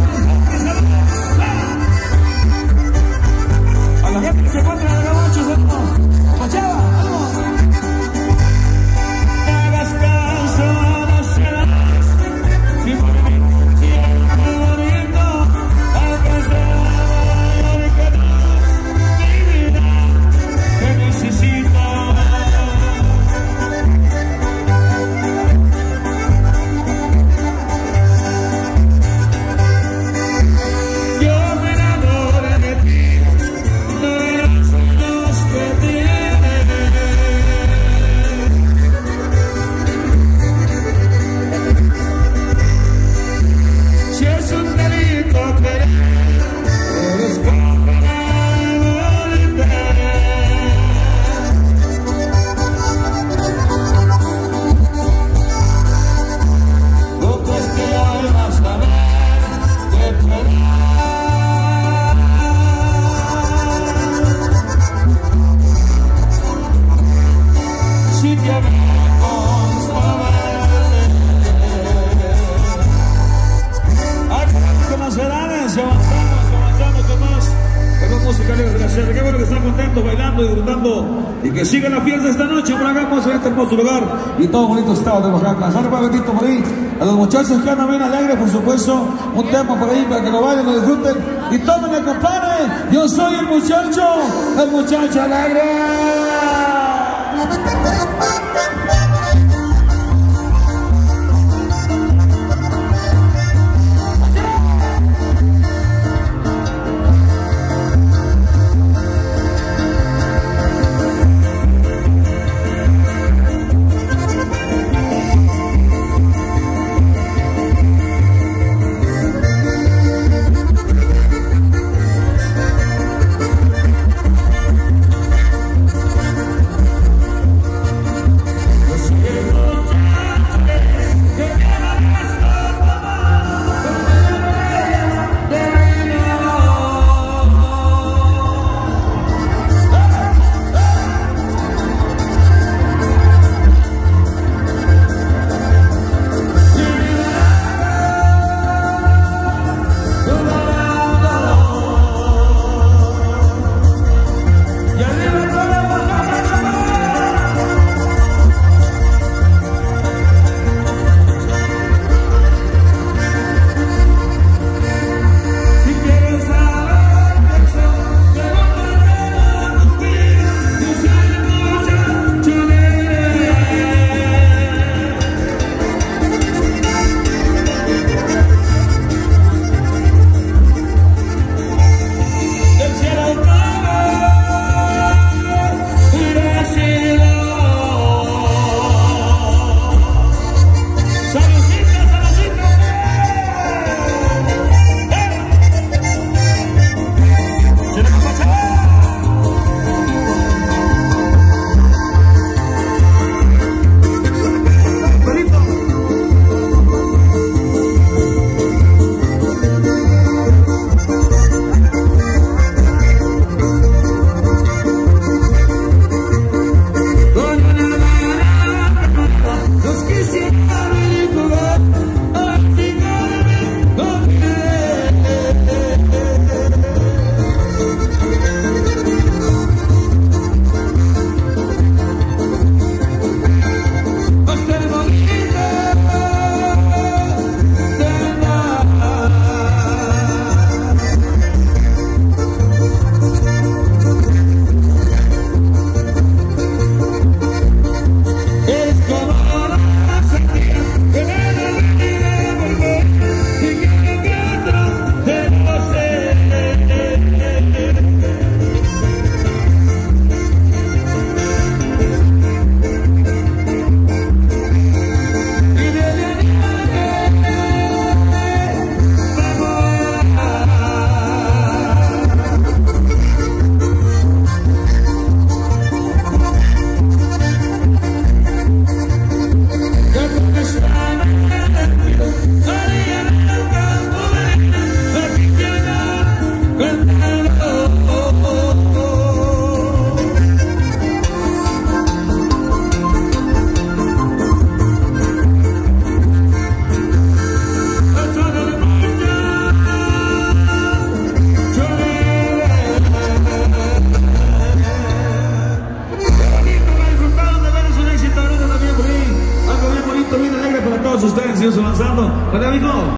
A la gente que se encuentra en el gabacho, vamos. Pachaba, vamos. No hagas caso, no serás. Si por mí siempre muriendo, alcanzar que no, mi vida, te necesito. Qué bueno que están contentos, bailando y disfrutando y que siga la fiesta esta noche. Por acá vamos en este hermoso lugar y todo bonito estado de Oaxaca. Sale para bendito por ahí a los muchachos que andan bien alegres, por supuesto, un tema por ahí para que lo bailen, lo disfruten y tómenle, compadre. Yo soy el muchacho alegre. seguimos avanzando. Vale, amigo.